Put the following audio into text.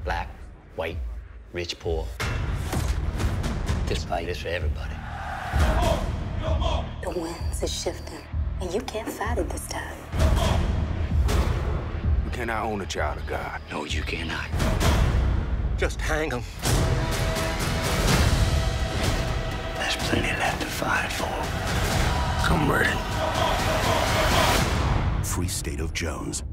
Black, white, rich, poor. This fight is for everybody. The winds are shifting, and you can't fight it this time. You cannot own a child of God. No, you cannot. Just hang him. There's plenty left to fight for. I'm ready. Free State of Jones.